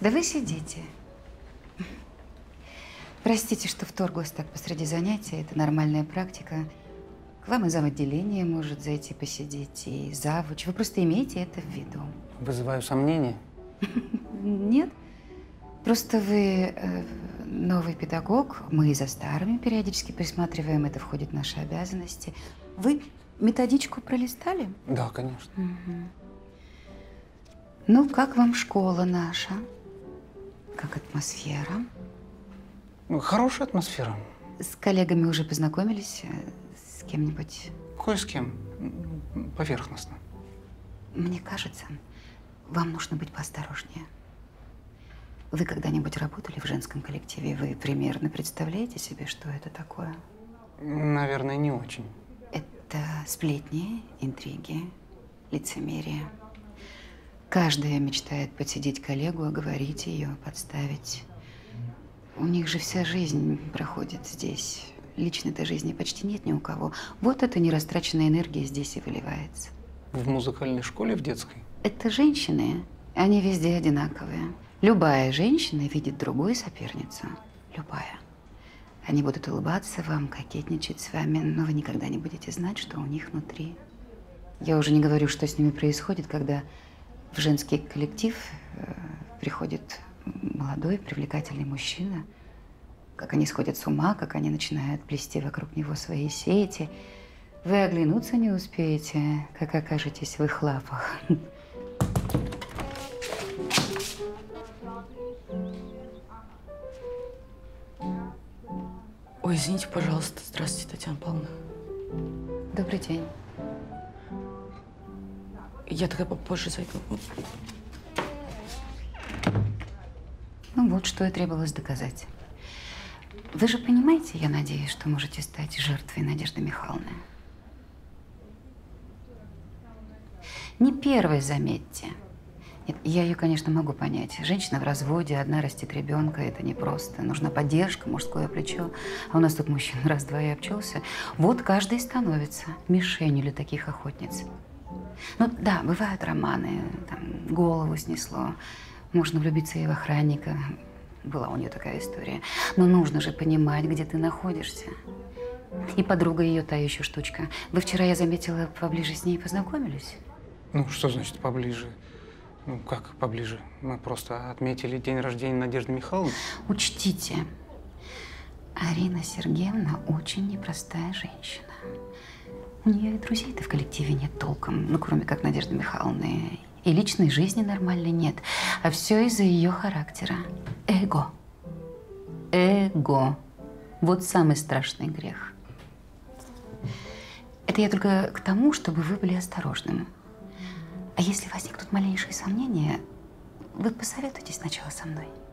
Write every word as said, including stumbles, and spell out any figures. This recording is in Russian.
Да вы сидите. Простите, что вторглась так посреди занятия. Это нормальная практика. К вам и зам. Отделения может зайти посидеть, и завуч. Вы просто имеете это в виду. Вызываю сомнения? Нет. Просто вы э, новый педагог. Мы и за старыми периодически присматриваем. Это входит в наши обязанности. Вы методичку пролистали? Да, конечно. Угу. Ну, как вам школа наша? Как атмосфера? Хорошая атмосфера. С коллегами уже познакомились? С кем-нибудь? Кое с кем. Поверхностно. Мне кажется, вам нужно быть поосторожнее. Вы когда-нибудь работали в женском коллективе? Вы примерно представляете себе, что это такое? Наверное, не очень. Это сплетни, интриги, лицемерие. Каждая мечтает подсидеть коллегу, оговорить ее, подставить. У них же вся жизнь проходит здесь. Личной-то жизни почти нет ни у кого. Вот эта нерастраченная энергия здесь и выливается. В музыкальной школе, в детской? Это женщины, они везде одинаковые. Любая женщина видит другую соперницу. Любая. Они будут улыбаться вам, кокетничать с вами, но вы никогда не будете знать, что у них внутри. Я уже не говорю, что с ними происходит, когда в женский коллектив э, приходит молодой, привлекательный мужчина, как они сходят с ума, как они начинают плести вокруг него свои сети. Вы оглянуться не успеете, как окажетесь в их лапах. Ой, извините, пожалуйста. Здравствуйте, Татьяна Павловна. Добрый день. Я тогда попозже зайду. Ну вот, что и требовалось доказать. Вы же понимаете, я надеюсь, что можете стать жертвой Надежды Михайловны. Не первой, заметьте. Нет, я ее, конечно, могу понять. Женщина в разводе, одна растит ребенка, это непросто. Нужна поддержка, мужское плечо. А у нас тут мужчина раз-два и обчелся. Вот каждый становится мишенью для таких охотниц. Ну да, бывают романы, там, голову снесло. Можно влюбиться и в охранника. Была у нее такая история. Но нужно же понимать, где ты находишься. И подруга ее та еще штучка. Вы вчера, я заметила, поближе с ней познакомились? Ну, что значит поближе? Ну, как поближе? Мы просто отметили день рождения Надежды Михайловны. Учтите, Арина Сергеевна очень непростая женщина. У нее и друзей-то в коллективе нет толком, ну, кроме как Надежды Михайловны. И личной жизни нормальной нет. А все из-за ее характера. Эго. Эго. Вот самый страшный грех. Это я только к тому, чтобы вы были осторожным. А если возникнут малейшие сомнения, вы посоветуйтесь сначала со мной.